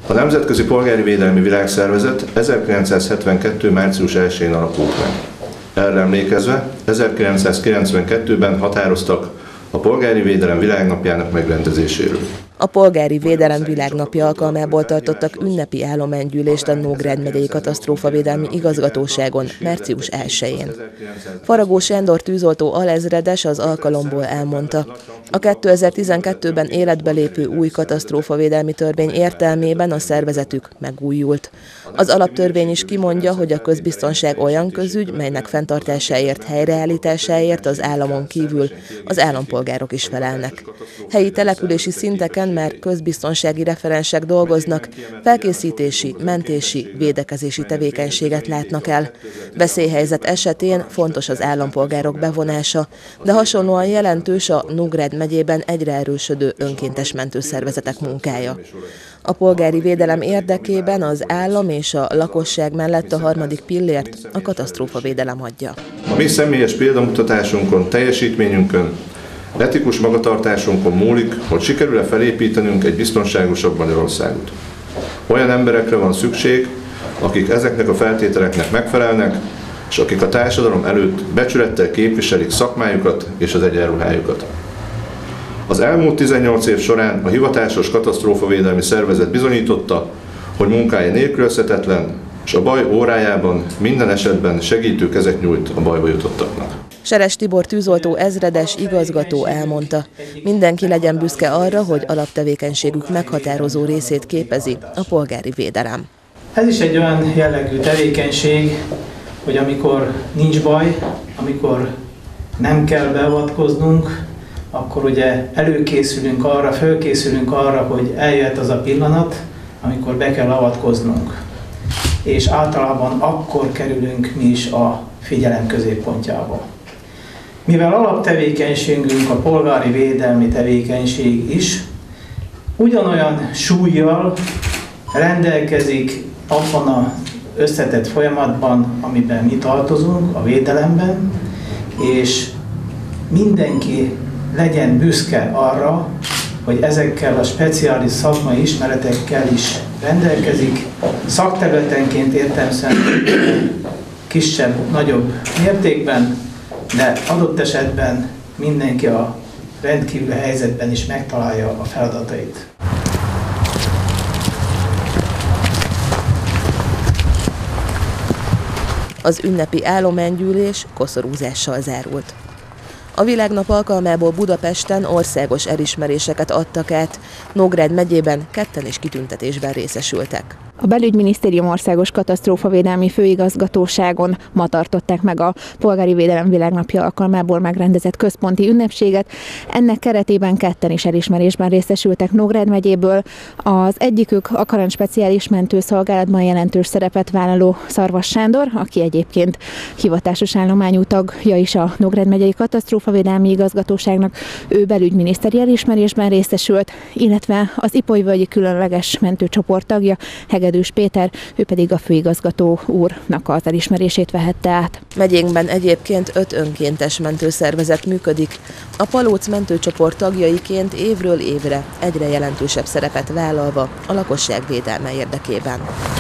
A Nemzetközi Polgári Védelmi Világszervezet 1972. március 1-én alakult meg. Erre emlékezve 1992-ben határoztak a Polgári Védelem Világnapjának megrendezéséről. A Polgári Védelem Világnapja alkalmából tartottak ünnepi állománygyűlést a Nógrád megyei katasztrófavédelmi igazgatóságon március 1-én. Faragó Sándor tűzoltó alezredes az alkalomból elmondta, a 2012-ben életbe lépő új katasztrófavédelmi törvény értelmében a szervezetük megújult. Az alaptörvény is kimondja, hogy a közbiztonság olyan közügy, melynek fenntartásáért, helyreállításáért az államon kívül az állampolgárok is felelnek. Helyi települési szinteken már közbiztonsági referensek dolgoznak, felkészítési, mentési, védekezési tevékenységet látnak el. Veszélyhelyzet esetén fontos az állampolgárok bevonása, de hasonlóan jelentős a Nógrád megyében egyre erősödő önkéntes mentőszervezetek munkája. A polgári védelem érdekében az állam és a lakosság mellett a harmadik pillért a katasztrófavédelem adja. A mi személyes példamutatásunkon, teljesítményünkön, etikus magatartásunkon múlik, hogy sikerül-e felépítenünk egy biztonságosabb Magyarországot. Olyan emberekre van szükség, akik ezeknek a feltételeknek megfelelnek, és akik a társadalom előtt becsülettel képviselik szakmájukat és az egyenruhájukat. Az elmúlt 18 év során a hivatásos katasztrófavédelmi szervezet bizonyította, hogy munkája nélkülözhetetlen, és a baj órájában minden esetben segítő kezet nyújt a bajba jutottaknak. Seres Tibor tűzoltó ezredes igazgató elmondta, mindenki legyen büszke arra, hogy alaptevékenységük meghatározó részét képezi a polgári védelem. Ez is egy olyan jellegű tevékenység, hogy amikor nincs baj, amikor nem kell beavatkoznunk, akkor ugye fölkészülünk arra, hogy eljöhet az a pillanat, amikor be kell avatkoznunk. És általában akkor kerülünk mi is a figyelem középpontjába. Mivel alaptevékenységünk a polgári védelmi tevékenység is, ugyanolyan súllyal rendelkezik abban az összetett folyamatban, amiben mi tartozunk, a védelemben, és mindenki legyen büszke arra, hogy ezekkel a speciális szakmai ismeretekkel is rendelkezik, szakterületenként értelemszerűen kisebb, nagyobb mértékben, de adott esetben mindenki a rendkívüli helyzetben is megtalálja a feladatait. Az ünnepi állománygyűlés koszorúzással zárult. A Világnap alkalmából Budapesten országos elismeréseket adtak át, Nógrád megyében ketten is kitüntetésben részesültek. A Belügyminisztérium Országos Katasztrófavédelmi Főigazgatóságon ma tartották meg a Polgári Védelem Világnapja alkalmából megrendezett központi ünnepséget. Ennek keretében ketten is elismerésben részesültek Nógrád megyéből. Az egyikük a Karancs Speciális Mentőszolgálatban jelentős szerepet vállaló Szarvas Sándor, aki egyébként hivatásos állományú tagja is a Nógrád megyei Katasztrófavédelmi Igazgatóságnak. Ő belügyminiszteri elismerésben részesült, illetve az Ipolyvölgyi Különleges Mentőcsoport tagja, Hegedűs Péter, ő pedig a főigazgató úrnak az elismerését vehette át. Megyénkben egyébként 5 önkéntes mentőszervezet működik. A Palóc mentőcsoport tagjaiként évről évre egyre jelentősebb szerepet vállalva a lakosság védelme érdekében.